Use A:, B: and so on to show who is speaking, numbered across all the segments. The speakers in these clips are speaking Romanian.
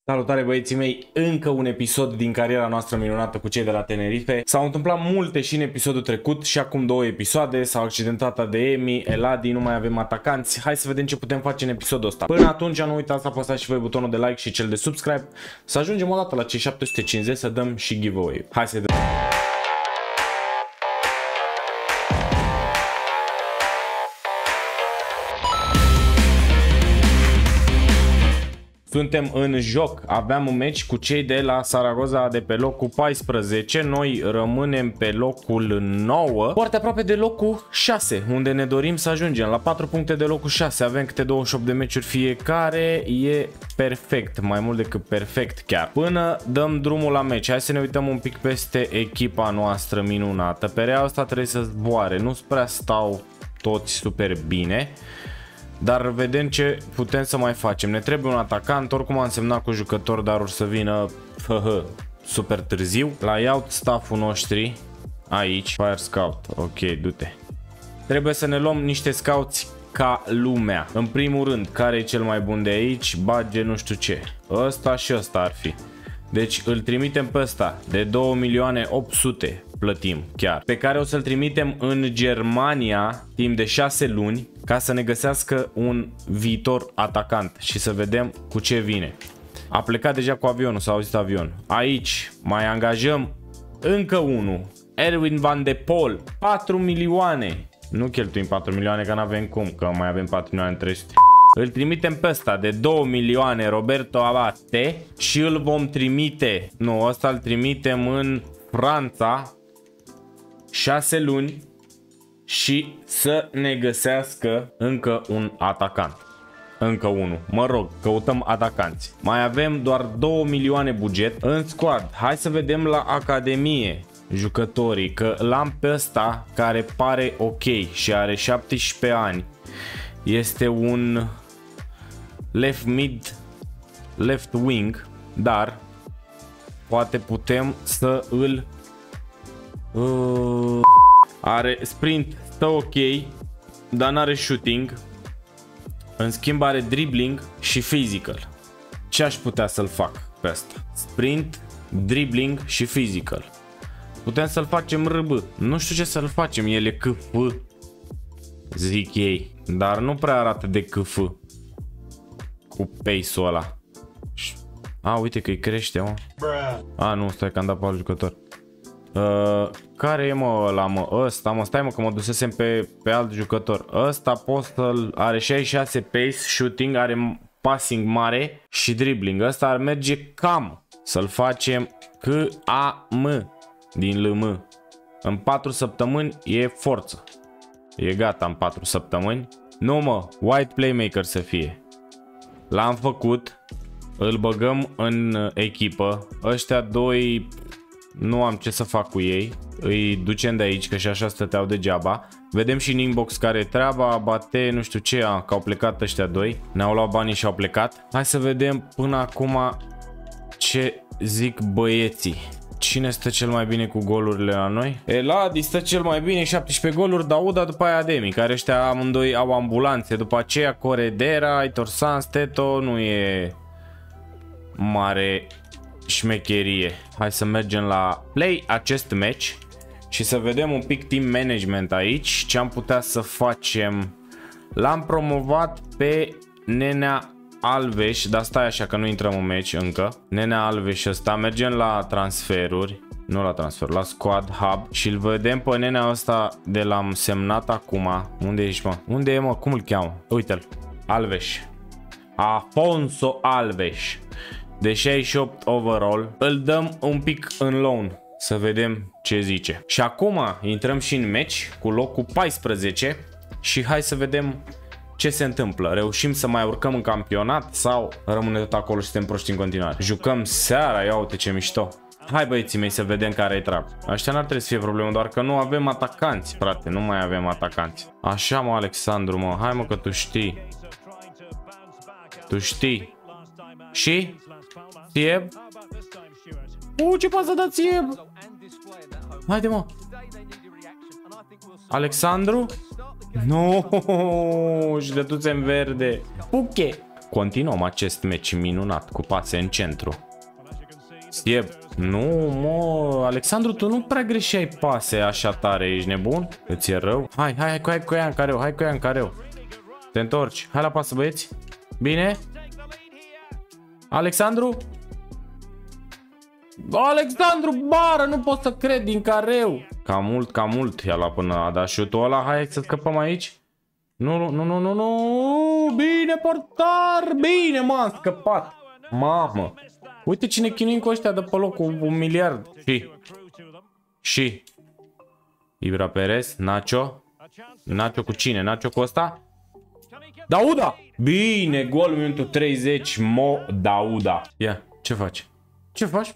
A: Salutare băieții mei, încă un episod din cariera noastră minunată cu cei de la Tenerife. S-au întâmplat multe și în episodul trecut și acum 2 episoade. S-au accidentat ADM, Eladi, nu mai avem atacanți. Hai să vedem ce putem face în episodul ăsta. Până atunci nu uitați să apăsați și voi butonul de like și cel de subscribe. Să ajungem o dată la cei 750 să dăm și giveaway. Hai să dăm. Suntem în joc, aveam un meci cu cei de la Zaragoza de pe locul 14, noi rămânem pe locul 9, foarte aproape de locul 6, unde ne dorim să ajungem la 4 puncte de locul 6, avem câte 28 de meciuri fiecare, e perfect, mai mult decât perfect chiar. Până dăm drumul la meci, hai să ne uităm un pic peste echipa noastră minunată, perea asta trebuie să zboare, nu prea stau toți super bine. Dar vedem ce putem să mai facem. Ne trebuie un atacant, oricum am semnat cu jucători, dar or să vină super târziu. La iau stafful noștri aici, Fire Scout, ok, du-te. Trebuie să ne luăm niște scouts ca lumea. În primul rând, care e cel mai bun de aici? Bage nu știu ce. Ăsta și ăsta ar fi. Deci îl trimitem pe ăsta de 2.800.000 plătim chiar. Pe care o să-l trimitem în Germania timp de 6 luni ca să ne găsească un viitor atacant și să vedem cu ce vine. A plecat deja cu avionul, s-a auzit avion. Aici mai angajăm încă unul. Erwin van de Pol, 4 milioane. Nu cheltuim 4 milioane că n-avem cum, că mai avem 4.300.000. Îl trimitem pe ăsta de 2 milioane, Roberto Abate, și îl vom trimite, nu, ăsta îl trimitem în Franța 6 luni și să ne găsească încă un atacant. Încă unul, mă rog, căutăm atacanți. Mai avem doar 2 milioane buget în squad. Hai să vedem la Academie jucătorii, că l-am pe ăsta care pare ok și are 17 ani. Este un left mid, left wing, dar poate putem să îl are sprint, stă ok, dar n-are shooting. În schimb are dribbling și physical. Ce aș putea să-l fac pe asta? Sprint, dribbling și physical. Putem să-l facem RB. Nu știu ce să-l facem, el e KF, zic ei, dar nu prea arată de KF cu pace-ul ăla. A, uite că îi crește, mă. A, nu, stai că am dat pe alt jucător. Care e, mă, ăla, mă? Ăsta, mă, stai, mă, că mă dusesem pe alt jucător. Ăsta pot să-l... Are 66 pace, shooting, are passing mare și dribbling. Ăsta ar merge cam să-l facem KAM din LM. În 4 săptămâni e forță. E gata în 4 săptămâni. Nu, mă, white playmaker să fie. L-am făcut. Îl băgăm în echipă. Ăștia doi nu am ce să fac cu ei. Îi ducem de aici, că și așa stăteau degeaba. Vedem și în inbox care e treaba. Bate, nu știu ce, că au plecat ăștia doi. Ne-au luat banii și au plecat. Hai să vedem până acum ce zic băieții. Cine stă cel mai bine cu golurile la noi? Eladi stă cel mai bine, 17 goluri, Dauda, după aia Ademi, care ăștia amândoi au ambulanțe. După aceea Corredera, Aitor Sanz, Teto, nu e mare șmecherie. Hai să mergem la play acest match și să vedem un pic team management aici. Ce am putea să facem? L-am promovat pe Nenea Alves, dar stai așa că nu intrăm în match încă. Nenea Alves ăsta, mergem la transferuri. Nu la transfer, la squad hub. Și îl vedem pe nenea ăsta de l-am semnat acum. Unde ești, mă? Unde e, mă? Cum îl cheamă? Uite-l. Alves. Afonso Alves. De 68 overall. Îl dăm un pic în loan. Să vedem ce zice. Și acum intrăm și în match cu locul 14. Și hai să vedem ce se întâmplă. Reușim să mai urcăm în campionat sau rămâne tot acolo și suntem proști în continuare? Jucăm seara, ia uite ce mișto. Hai băieții mei să vedem care e treaba. Aștia n-ar trebui să fie problemă, doar că nu avem atacanți, frate, nu mai avem atacanți. Așa, mă, Alexandru, mă, hai, mă, că tu știi. Tu știi. Și? Tieb? Ce poate să da Tieb? Haide, mă. Alexandru? Nu, și de tuțe în verde. Puche. continuăm acest meci minunat cu pase în centru. Sieb. Nu, mă, Alexandru, tu nu prea greșeai pase așa tare, ești nebun? Îți e rău? Hai cu ea în careu, hai cu ea în careu. Te întorci, hai la pasă, băieți. Bine? Alexandru? Alexandru, bară, nu pot să cred, din careu. Cam mult i-a luat până a dat șutul ăla, hai să scăpăm aici. Nu, bine, portar, bine, m-am scăpat. Mamă. Uite cine chinuim cu ăștia de pe loc cu 1 miliard. Și Ibra Perez, Nacho. Nacho cu cine? Nacho cu ăsta? Dauda! Bine, gol minutul 30, Mo Dauda. Ia, ce faci? Ce faci?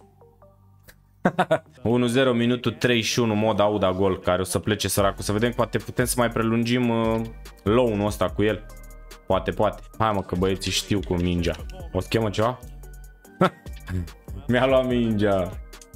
A: 1-0 minutul 31, Mo Dauda gol, care o să plece săracul. Să vedem, poate putem să mai prelungim loan-ul ăsta cu el. Poate. Hai mă, că băieții știu cu mingea. O schemă ceva? Mi-a luat mingea.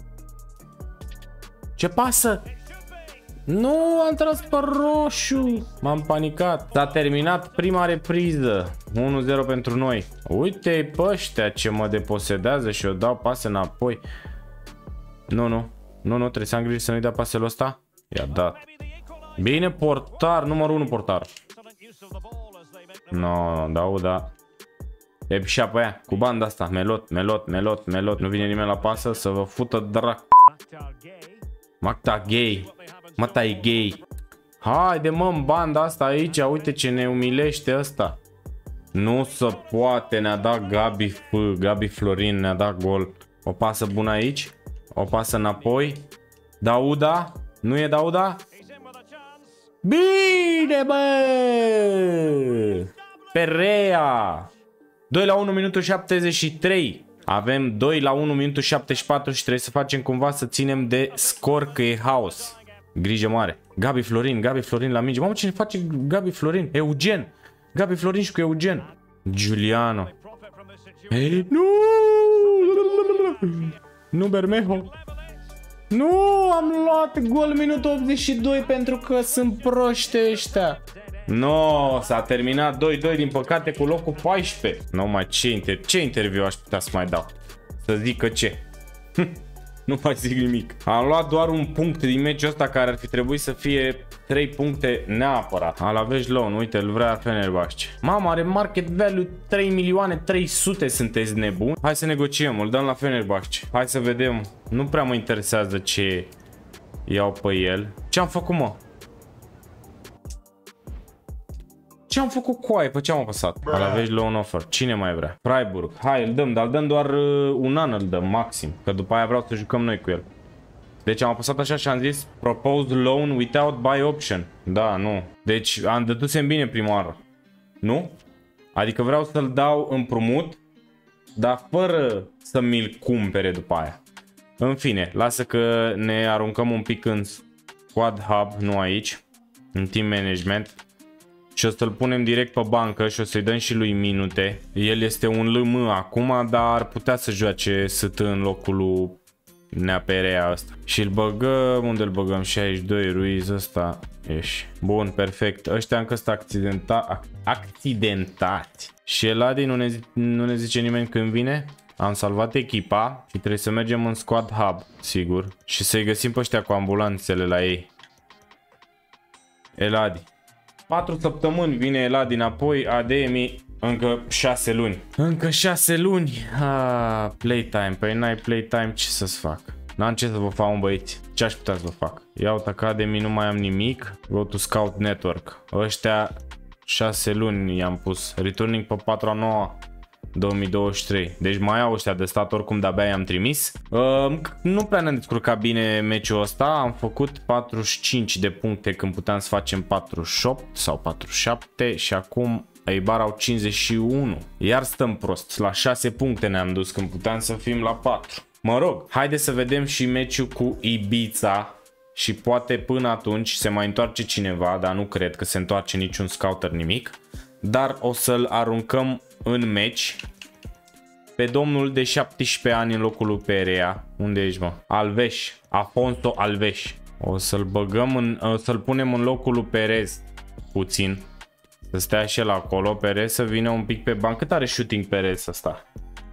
A: Ce pasă? Nu, am tras pe roșu. M-am panicat. S-a terminat prima repriză. 1-0 pentru noi. Uite-i pe ăștia ce mă deposedează și eu dau pase înapoi. Nu, trebuie să am grijă să nu-i dea pasele ăsta. I-a dat. Bine, portar, numărul 1 portar. No, Dauda. E pișa pe aia, cu banda asta, melot. Nu vine nimeni la pasă, să vă fută drac. Macta gay. Mata e gay. Haide mă, în banda asta aici, uite ce ne umilește ăsta. Nu se poate, ne-a dat Gabi Florin, ne-a dat gol. O pasă bună aici, o pasă înapoi. Dauda, nu e Dauda? Bine, bă! Perea! 2-1 minutul 73. Avem 2-1 minutul 74 și trebuie să facem cumva să ținem de scor, că e haos. Grijă mare. Gabi Florin la minge. Mamă, cine face Gabi Florin? Eugen. Gabi Florin și cu Eugen. Giuliano. Hey, nu! Nu, Bermejo. Nu, am luat gol minutul 82 pentru că sunt proști ăștia. No, s-a terminat 2-2 din păcate cu locul 14. Nu mai ce interviu aș putea să mai dau? Să zic că ce? Nu mai zic nimic. Am luat doar un punct din meciul ăsta care ar fi trebuit să fie 3 puncte neapărat. Alavești loan, uite, îl vrea Fenerbahce. Mama, are market value 3.300.000, sunteți nebuni? Hai să negociem, îl dăm la Fenerbahce. Hai să vedem. Nu prea mă interesează ce iau pe el. Ce am făcut, mă? Ce am făcut cu aia? Pe ce am apăsat? Alavești loan offer. Cine mai vrea? Freiburg. Hai, îl dăm, dar îl dăm doar un an, îl dăm maxim. Că după aia vreau să jucăm noi cu el. Deci am apăsat așa și am zis Proposed loan without buy option. Da, nu. Deci am dădusem bine prima oară. Nu? Adică vreau să-l dau împrumut, dar fără să mi-l cumpere după aia. În fine, lasă că ne aruncăm un pic în squad hub, nu aici. În team management. Și o să-l punem direct pe bancă și o să-i dăm și lui minute. El este un LM acum, dar ar putea să joace ST în locul lui Neaperea ăsta. Și îl băgăm, unde îl băgăm? 62, Ruiz ăsta. Ești. Bun, perfect. Ăștia încă sunt accidentați. Și Eladi nu ne zice nimeni când vine. Am salvat echipa și trebuie să mergem în squad hub, sigur. Și să-i găsim pe ăștia cu ambulanțele la ei. Eladi. 4 săptămâni vine Eladi înapoi, ADMI încă 6 luni. Încă 6 luni. Playtime. Păi n-ai playtime, ce să-ți fac? N-am ce să vă fac, băieți. Ce aș putea să vă fac? Iau Academy, nu mai am nimic. Go to Scout Network. Ăștia 6 luni i-am pus. Returning pe 4/9 2023. Deci mai au ăștia de stat, oricum de-abia i-am trimis. Nu prea ne-am descurcat bine meciul ăsta. Am făcut 45 de puncte când puteam să facem 48 sau 47 și acum Eibar au 51. Iar stăm prost. La 6 puncte ne-am dus când puteam să fim la 4. Mă rog, haide să vedem și meciul cu Ibiza. Și poate până atunci se mai întoarce cineva, dar nu cred că se întoarce niciun scouter, nimic. Dar o să-l aruncăm în meci pe domnul de 17 ani în locul lui Perea. Unde ești, mă? Alves. Afonso Alves. O să-l băgăm o să-l punem în locul lui Perez puțin. Să stea și el acolo, Perez să vină un pic pe bancă. Cât are shooting Perez ăsta?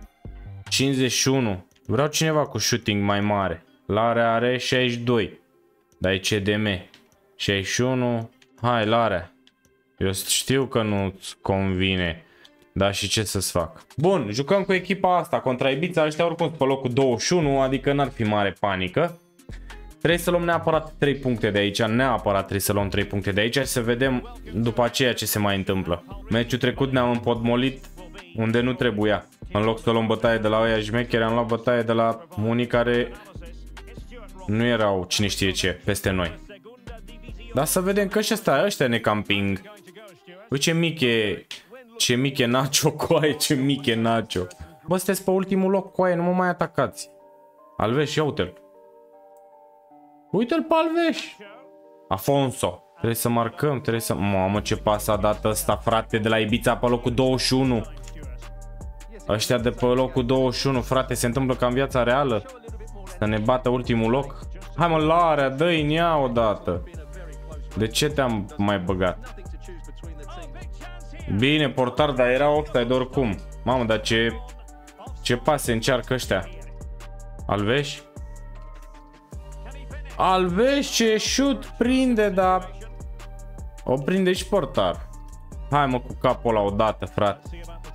A: 51. Vreau cineva cu shooting mai mare. Larea are 62. Dar e CDM. 61. Hai, Larea. Eu știu că nu-ți convine. Da, și ce să-ți fac? Bun, jucăm cu echipa asta contra Ibiza. Ăștia oricum sunt pe locul 21, adică n-ar fi mare panică. Trebuie să luăm neapărat 3 puncte de aici. Neapărat trebuie să luăm 3 puncte de aici și să vedem după aceea ce se mai întâmplă. Meciul trecut ne-am împotmolit unde nu trebuia. În loc să luăm bătaie de la oia șmecheri, am luat bătaie de la unii care nu erau cine știe ce peste noi. Dar să vedem că și ăștia ne camping. Uite ce mic e Nacho, coaie, ce mic e Nacho. Bă, sunteți pe ultimul loc, coaie, nu mă mai atacați. Alves, ia uite-l. Uite-l pe Alves. Afonso. Trebuie să marcăm, trebuie să... Mamă, ce pas a dat ăsta, frate, de la Ibiza pe locul 21. Ăștia de pe locul 21, frate, se întâmplă ca în viața reală. Să ne bată ultimul loc. Hai mă, Larea, dă-i în ea odată. De ce te-am mai băgat? Bine, portar, dar era offside oricum. Mamă, dar ce pase încearcă ăștia. Alves? Alves, ce șut prinde, dar o prinde și portar. Hai mă cu capul ăla odată, frate.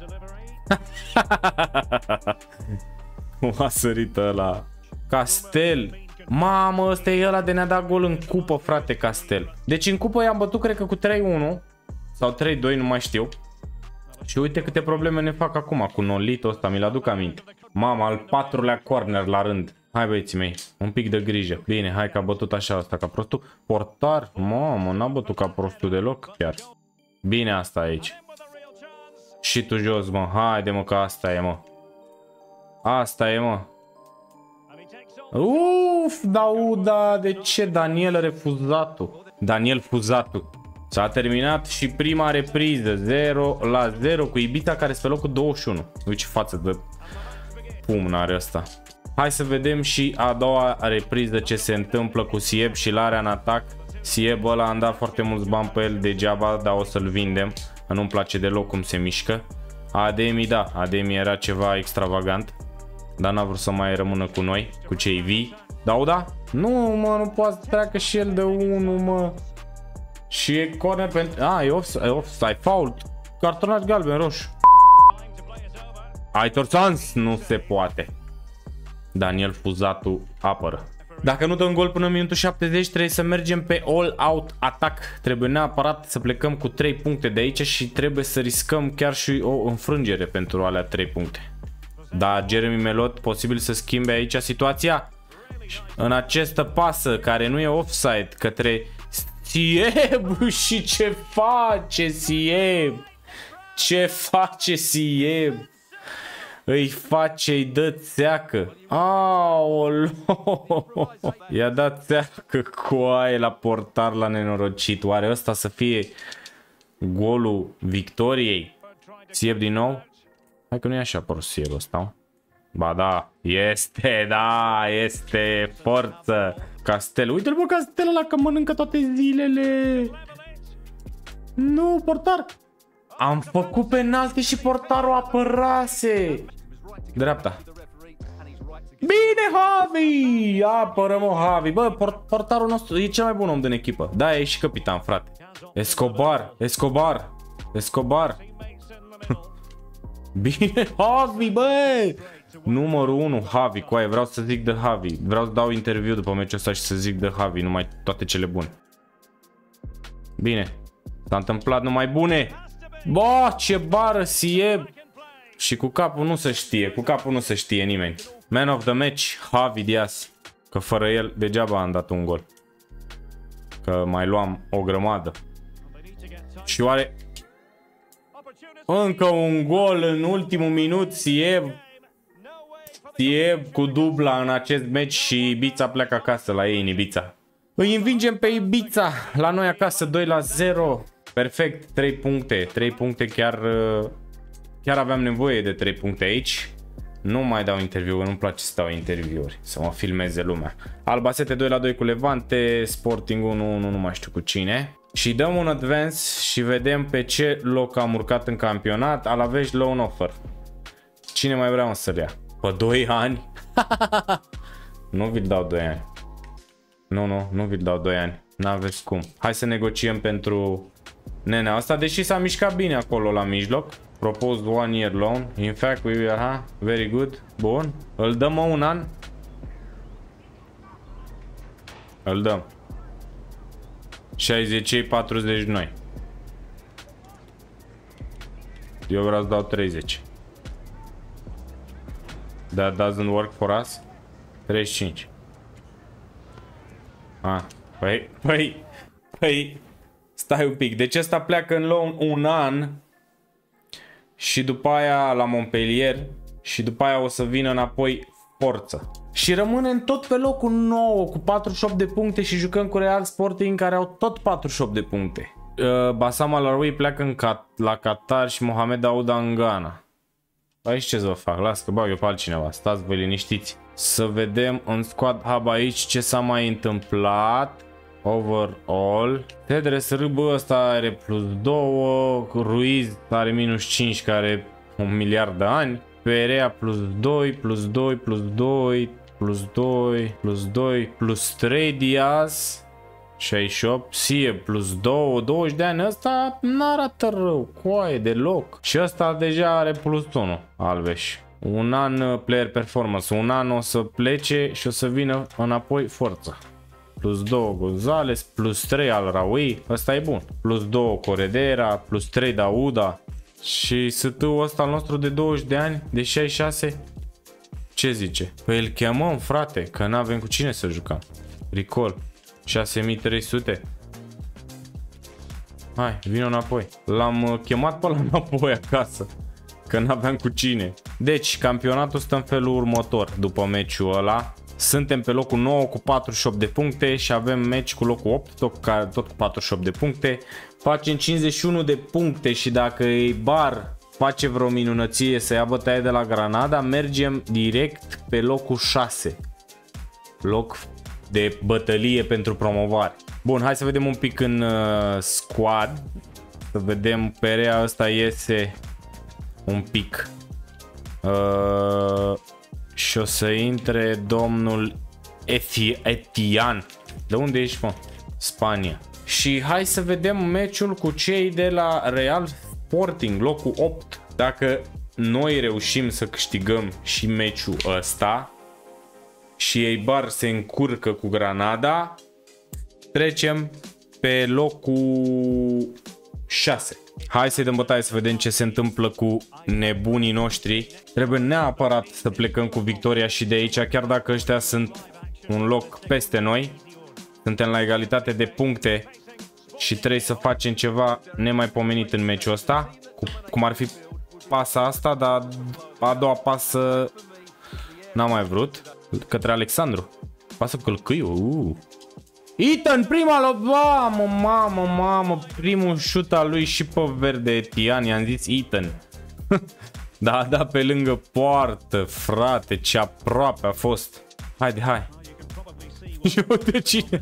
A: Cum a sărit ăla. Castel. Mamă, ăsta e ăla de ne-a dat gol în cupă, frate, Castel. Deci în cupă i-am bătut, cred că cu 3-1 sau 3-2, nu mai știu. Și uite câte probleme ne fac acum cu Nolito ăsta, mi-l aduc aminte. Mama, al 4-lea corner la rând. Hai băieții mei, un pic de grijă. Bine, hai că a bătut așa ăsta ca prostul. Portar, mamă, n-a bătut ca prostul deloc chiar. Bine asta aici. Și tu jos, mă, haide mă că asta e, mă. Asta e, mă. Uf, Dauda, de ce Daniel Refuzatu? Daniel Fuzatu. S-a terminat și prima repriză, 0-0 cu Ibiza, care este pe locul 21. Uite ce față de pumn are ăsta. Hai să vedem și a doua repriză ce se întâmplă cu Sieb și Larea în atac. Sieb ăla am dat foarte mulți bani pe el degeaba, dar o să-l vindem. Nu-mi place deloc cum se mișcă. Ademi, da, Ademi era ceva extravagant, dar n-a vrut să mai rămână cu noi, cu cei vii. Dauda? Nu, mă, nu poate să treacă și el de 1, mă. Și e corner pentru... e offside, fault. Cartonaj galben, roșu. Aitor Sans, nu se poate. Daniel Fuzatu apără. Dacă nu dăm gol până în minutul 70, trebuie să mergem pe all-out atac. Trebuie neapărat să plecăm cu 3 puncte de aici și trebuie să riscăm chiar și o înfrângere pentru alea 3 puncte. Dar Jeremy Melot posibil să schimbe aici situația în această pasă care nu e offside către Sieb. Și ce face Sieb? Ce face Sieb? Îi face, îi dă țeacă. Aoleo. I-a dat țeacă coaie la portar, la nenorocit. Oare ăsta să fie golul victoriei? Sieb din nou? Hai că nu e așa prost Sieb ăsta. Ba da, este, da, este forță. Castel, uite-l bă Castel ăla că mănâncă toate zilele. Nu, portar. Am făcut penalti și portarul apărase. Dreapta. Bine, Javi! Apără, mă, Javi. Bă, portarul nostru e cel mai bun om din echipă. Da, e și capitan, frate. Escobar, Escobar, Escobar. Bine, Javi, bă! Numărul 1, Javi, coaie, vreau să zic de Javi. Vreau să dau interviu după meciul ăsta și să zic de Javi, numai toate cele bune. Bine, s-a întâmplat numai bune. Bă, ce bară Sieb. Și cu capul nu se știe, cu capul nu se știe nimeni. Man of the match, Javi Diaz. Că fără el degeaba am dat un gol. Că mai luam o grămadă. Și oare încă un gol în ultimul minut. Sieb cu dubla în acest meci și Ibiza pleacă acasă la ei în Ibiza. Îi învingem pe Ibiza la noi acasă 2-0. Perfect, 3 puncte. 3 puncte, chiar aveam nevoie de 3 puncte aici. Nu mai dau interviu, nu-mi place să dau interviuri, să mă filmeze lumea. Albacete 2-2 cu Levante, Sporting 1-1, nu mai știu cu cine. Și dăm un advance și vedem pe ce loc am urcat în campionat. Alaves loan offer. Cine mai vrea să-l ia? Pe 2 ani? Nu vi-l dau 2 ani. Nu vi-l dau 2 ani. N-aveți cum. Hai să negociem pentru nenea asta, deși s-a mișcat bine acolo la mijloc. Proposed 1 year loan. In fact, we will, very good. Bun. Îl dăm un an. Îl dăm. 60, 40 noi. Eu vreau să dau 30. That doesn't work for us. 35. Păi, stai un pic. Deci ăsta pleacă în loan un an și după aia la Montpellier și după aia o să vină înapoi Forță. Și rămânem tot pe locul 9 cu 48 de puncte și jucăm cu Real Sporting care au tot 48 de puncte. Bassam Al-Araoui pleacă la Qatar și Mohamed Auda în Ghana. Aici ce să vă fac? Las că bag eu pe altcineva. Stați vă liniștiți. Să vedem în squad hub aici ce s-a mai întâmplat. Overall. Tedres Râbă ăsta are plus 2. Ruiz are minus 5 care are 1 miliard de ani. Perea plus 2, plus 2, plus 2, plus 2, plus 2, plus 3 Diaz. 68, Sie plus 2, 20 de ani, ăsta n-arată rău, coaie deloc. Și ăsta deja are plus 1, Alves. Un an player performance, un an o să plece și o să vină înapoi Forță. Plus 2 Gonzales, plus 3 Al-Araoui, ăsta e bun. Plus 2 Corredera, plus 3 Dauda. Și sătâul ăsta al nostru de 20 de ani, de 66, ce zice? Păi îl chemăm, frate, că n-avem cu cine să jucăm. Recall. 6300. Hai, vină înapoi. L-am chemat pe ăla înapoi acasă, că n-aveam cu cine. Deci, campionatul stă în felul următor. După meciul ăla, suntem pe locul 9 cu 48 de puncte și avem meci cu locul 8, tot cu 48 de puncte. Facem 51 de puncte și dacă Eibar face vreo minunăție să ia bătaie de la Granada, mergem direct pe locul 6. Loc de bătălie pentru promovare. Bun, hai să vedem un pic în squad. Să vedem, Perea ăsta iese un pic. Și o să intre domnul Etian. De unde ești, mă? Spania. Și hai să vedem meciul cu cei de la Real Sporting, locul 8. Dacă noi reușim să câștigăm și meciul ăsta și Eibar se încurcă cu Granada, trecem pe locul 6. Hai să-i dăm bătaie să vedem ce se întâmplă cu nebunii noștri. Trebuie neapărat să plecăm cu victoria și de aici, chiar dacă ăștia sunt un loc peste noi. Suntem la egalitate de puncte și trebuie să facem ceva nemaipomenit în meciul ăsta. Cum ar fi pasa asta, dar a doua pasă n-am mai vrut. Către Alexandru. Pasă călcâiul. Ethan, prima mamă, primul șut al lui și pe verde Etian, i-am zis Ethan. Da, pe lângă poartă, frate, ce aproape a fost. Haide, hai. Și uite cine.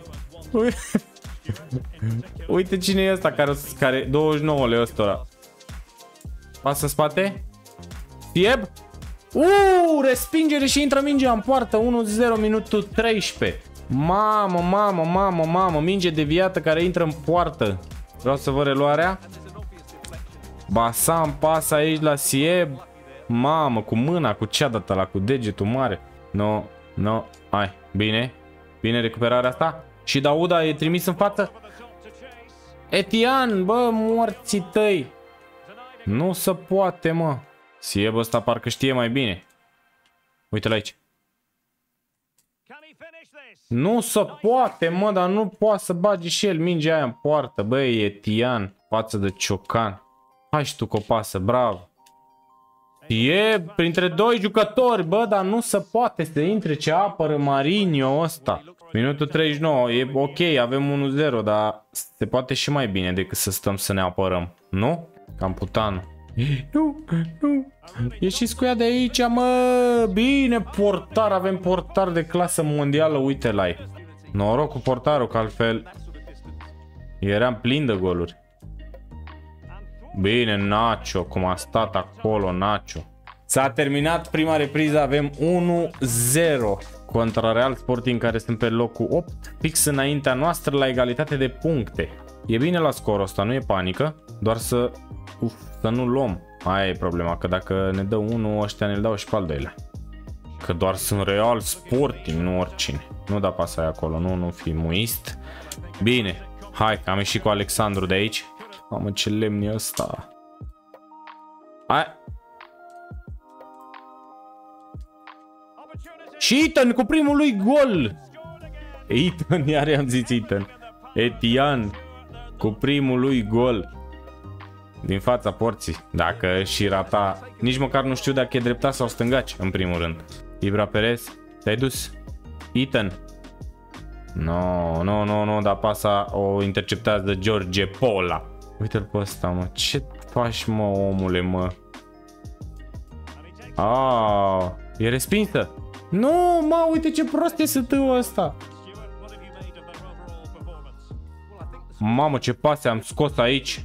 A: Uite cine e ăsta care 29 lei ăsta. Pasă în spate. Tieb. Respingere și intră mingea în poartă. 1-0 minutul 13. Mamă, minge deviată care intră în poartă. Vreau să văd reluarea. Bassam pasă aici la Sieb. Mamă, cu mâna, cu cea dată la cu degetul mare. No, hai, bine recuperarea asta. Și Dauda e trimis în față. Etian, bă, morții tăi. Nu se poate, mă. Sieb ăsta parcă știe mai bine. Uite-l aici. Nu se poate, mă, dar nu poate să bagi și el mingea aia în poartă. Băi, Etian, față de Ciocan. Hai și tu cu o pasă, bravo. E printre doi jucători, bă, dar nu se poate să intre ce apără Marinho ăsta. Minutul 39, e ok, avem 1-0, dar se poate și mai bine decât să stăm să ne apărăm, nu? Camputanu. Nu. Ieșiți cu ea de aici, mă. Bine, portar, avem portar de clasă mondială, uite-l ai. Noroc cu portarul, că altfel Eram plin de goluri. Bine, Nacho, cum a stat acolo, Nacho. S-a terminat prima repriză, avem 1-0 contra Real Sporting, care sunt pe locul 8, fix înaintea noastră la egalitate de puncte. E bine la scorul ăsta, nu e panică, doar să nu luăm. Aia e problema, că dacă ne dă unul, ăștia ne-l dau și pe al doilea. Că doar sunt Real Sporting, nu oricine. Nu da pasa aia acolo, nu fi muist. Bine, hai, am ieșit cu Alexandru de aici. Mamă, ce lemn e ăsta. Hai. Și Ethan cu primul lui gol. Ethan, iar i-am zis Ethan. Etian cu primul lui gol. Din fața porții. Dacă și rata. Nici măcar nu știu dacă e dreptat sau stângaci, în primul rând. Ibra Perez, te-ai dus? Ethan. No, dar pasa o interceptează George Pola. Uite-l pe ăsta, mă. Ce faci, mă, omule, mă? E respinsă. Nu, mă, uite ce prost e ST-ul ăsta. Mamă, ce pase am scos aici.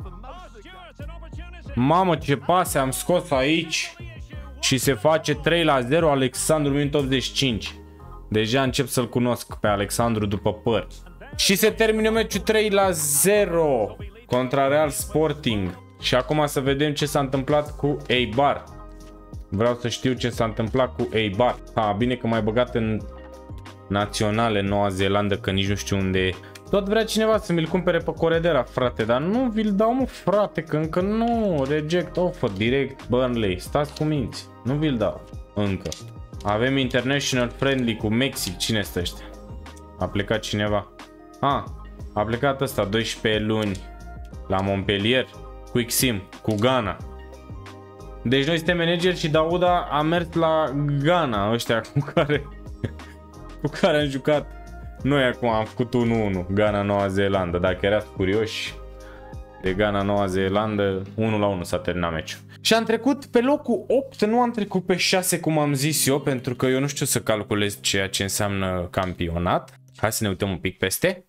A: Mamă, ce pase am scos aici. Și se face 3-0 Alexandru, minut 85. Deja încep să-l cunosc pe Alexandru după păr. Și se termină meciul 3-0 contra Real Sporting. Și acum să vedem ce s-a întâmplat cu Eibar. Vreau să știu ce s-a întâmplat cu Eibar. Bine că m-ai băgat în naționale Noua Zeelandă, că nici nu știu unde e. Tot vrea cineva să mi-l cumpere pe Corredera, frate, dar nu vi-l dau, mă, frate, că încă nu. Reject offer, direct Burnley. Stați cu minți, nu vi-l dau încă. Avem International Friendly cu Mexic. Cine este ăștia? A plecat cineva. A plecat ăsta 12 luni la Montpellier cu XIM, cu Ghana. Deci noi suntem manageri și Dauda a mers la Ghana, ăștia cu care am jucat. Noi acum am făcut 1-1, Ghana Noua Zeelandă. Dacă erați curioși de Ghana Noua Zeelandă, 1-1 s-a terminat meciul. Și am trecut pe locul 8, nu am trecut pe 6 cum am zis eu, pentru că eu nu știu să calculez ceea ce înseamnă campionat. Hai să ne uităm un pic peste.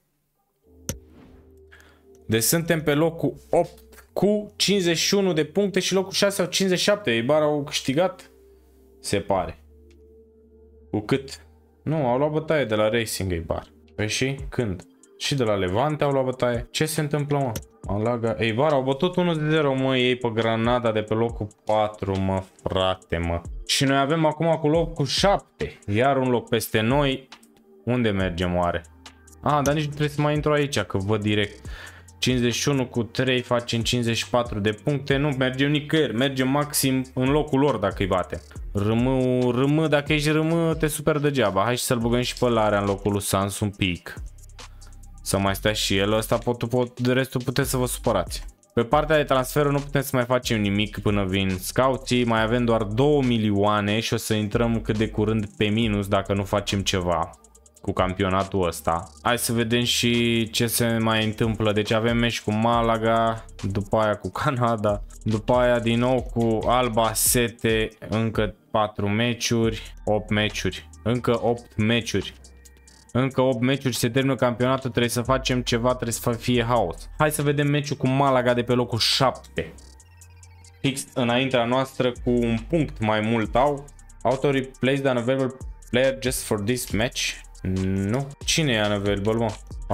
A: Deci suntem pe locul 8 cu 51 de puncte și locul 6 au 57. Eibar au câștigat, se pare. Cu cât? Nu, au luat bătaie de la Racing Eibar. Păi și? Când? Și de la Levante au luat bătaie. Ce se întâmplă, mă? Malaga. Eibar au bătut 1-0, mă, ei pe Granada de pe locul 4, mă, frate, mă. Și noi avem acum cu locul 7. Iar un loc peste noi. Unde mergem oare? Dar nici nu trebuie să mai intru aici, că văd direct. 51 cu 3 facem 54 de puncte. Nu mergem nicăieri, mergem maxim în locul lor dacă îi batem. Râmă, dacă ești râmă, te super degeaba. Hai și să-l băgăm și pe Larea în locul lui Sans un pic. Să mai stea și el, ăsta de restul puteți să vă supărați. Pe partea de transferuri nu putem să mai facem nimic până vin scouții. Mai avem doar 2 milioane și o să intrăm cât de curând pe minus dacă nu facem ceva cu campionatul ăsta. Hai să vedem și ce se mai întâmplă. Deci avem meci cu Malaga, după aia cu Canada, după aia din nou cu Albacete, încă 4 meciuri, 8 meciuri, încă 8 meciuri. Încă 8 meciuri și se termină campionatul, trebuie să facem ceva, trebuie să fie haos. Hai să vedem meciul cu Malaga de pe locul 7. Fix înaintea noastră cu un punct mai mult au. Auto replaced the unavailable player just for this match. Nu. Cine e unavailable, mă?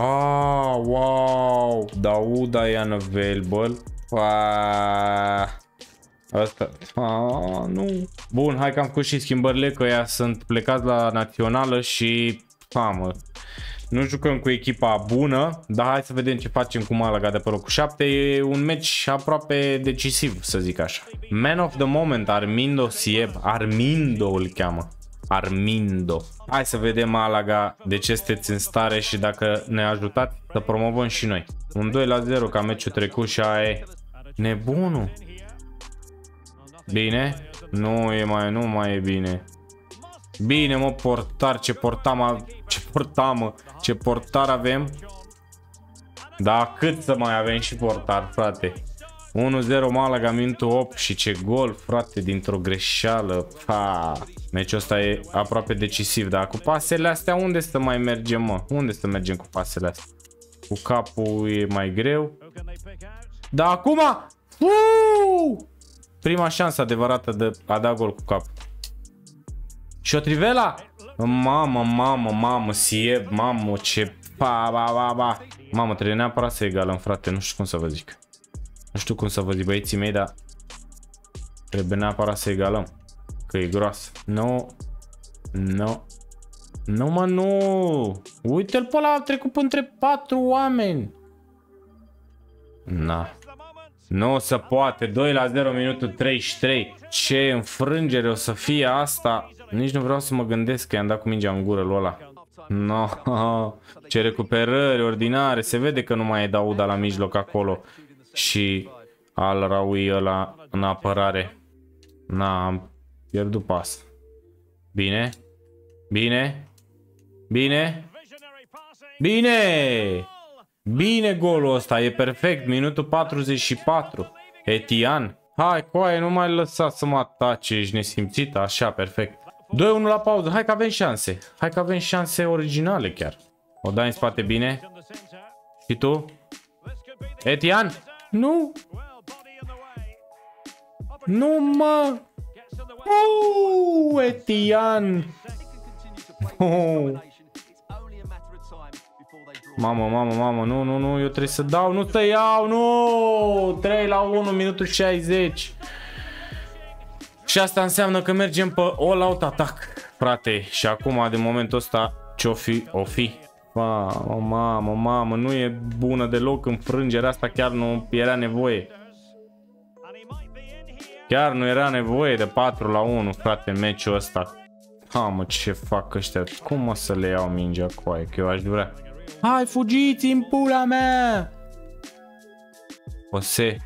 A: Wow. Dauda e unavailable. Asta. Nu. Bun, hai că am făcut și schimbările, că ea sunt plecați la națională și mă, nu jucăm cu echipa bună, dar hai să vedem ce facem cu Malaga de pe locul 7. E un meci aproape decisiv, să zic așa. Man of the moment, Armindo Sieb. Armindo îl cheamă. Armindo. Hai să vedem Malaga de ce sunteți în stare și dacă ne ajutați să promovăm și noi. Un 2-0 ca meciul trecut și aia e. Nebunul. Bine? Nu mai e bine. Bine, mă, portar, ce portar avem. Da, cât să mai avem și portar, frate. 1-0 Malaga, minutul 8 și ce gol, frate, dintr-o greșeală. Meciul ăsta e aproape decisiv, dar cu pasele astea unde să mai mergem, mă? Unde să mergem cu pasele astea? Cu capul e mai greu. Dar acum... Prima șansă adevărată de a da gol cu capul. Și o trivela? Mamă, Sieb, mamă, ce... Mamă, trebuie neapărat să egalăm, frate, nu știu cum să vă zic. Nu știu cum să vă zic, băieții mei, dar... Trebuie neapărat să egalăm. Că e groasă. Nu. Nu, mă, nu. Uite-l pe ăla, a trecut între 4 oameni. Na. Nu se poate. 2-0, minutul 33. Ce înfrângere o să fie asta. Nici nu vreau să mă gândesc că i-am dat cu mingea în gură lui ăla. No. Ce recuperări ordinare. Se vede că nu mai e Dauda la mijloc acolo. Și Al Raui ăla în apărare. Na, am pierdut pas. Bine. Bine golul ăsta, e perfect. Minutul 44. Etian. Hai, coaie, nu mai lăsa să mă atace, ești nesimțită. Așa, perfect. 2-1 la pauză, hai că avem șanse. Hai că avem șanse originale chiar. O dai în spate bine. Și tu? Etian? Nu! Nu, mă! Etian! Mamă, nu, eu trebuie să dau, nu să iau, nu! 3-1, minutul 60. Și asta înseamnă că mergem pe all-out attack, frate. Și acum, de momentul ăsta, ce-o fi, o fi. Mamă, nu e bună deloc înfrângerea asta, chiar nu era nevoie. Chiar nu era nevoie de 4-1, frate, în meciul ăsta. Mamă, ce fac ăștia? Cum o să le iau mingea coaie? Că eu aș vrea. Hai, fugiți în pula mea! Ose.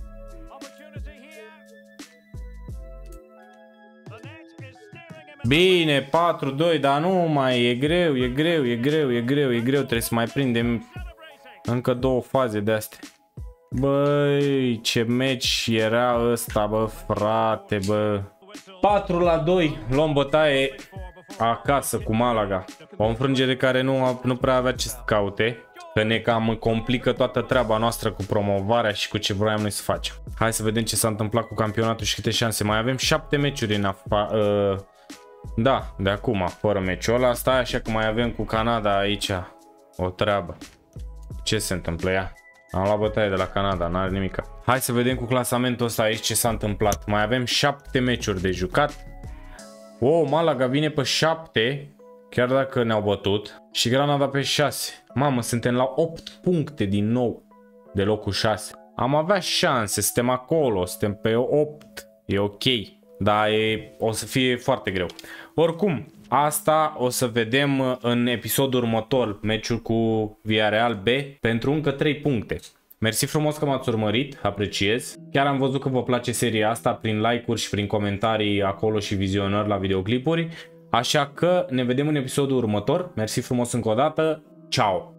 A: Bine, 4-2, dar nu mai e greu. Trebuie să mai prindem încă 2 faze de astea. Băi, ce meci era ăsta, bă, frate, bă. 4-2, luăm bătaie acasă cu Malaga. O înfrângere care nu prea avea ce să caute, că ne cam complică toată treaba noastră cu promovarea și cu ce vroiam noi să facem. Hai să vedem ce s-a întâmplat cu campionatul și câte șanse. Mai avem 7 meciuri în da, de acum, fără meciul ăla. Stai așa că mai avem cu Canada aici o treabă. Ce se întâmplă ea? Am luat bătaie de la Canada, n-are nimic. Hai să vedem cu clasamentul ăsta aici ce s-a întâmplat. Mai avem 7 meciuri de jucat. Malaga vine pe 7, chiar dacă ne-au bătut. Și Granada pe 6. Mamă, suntem la 8 puncte din nou de locul 6. Am avea șanse, suntem acolo, suntem pe 8. E ok, dar o să fie foarte greu. Oricum, asta o să vedem în episodul următor, meciul cu Villarreal B, pentru încă 3 puncte. Mersi frumos că m-ați urmărit, apreciez. Chiar am văzut că vă place seria asta prin like-uri și prin comentarii acolo și vizionări la videoclipuri. Așa că ne vedem în episodul următor. Mersi frumos încă o dată. Ciao!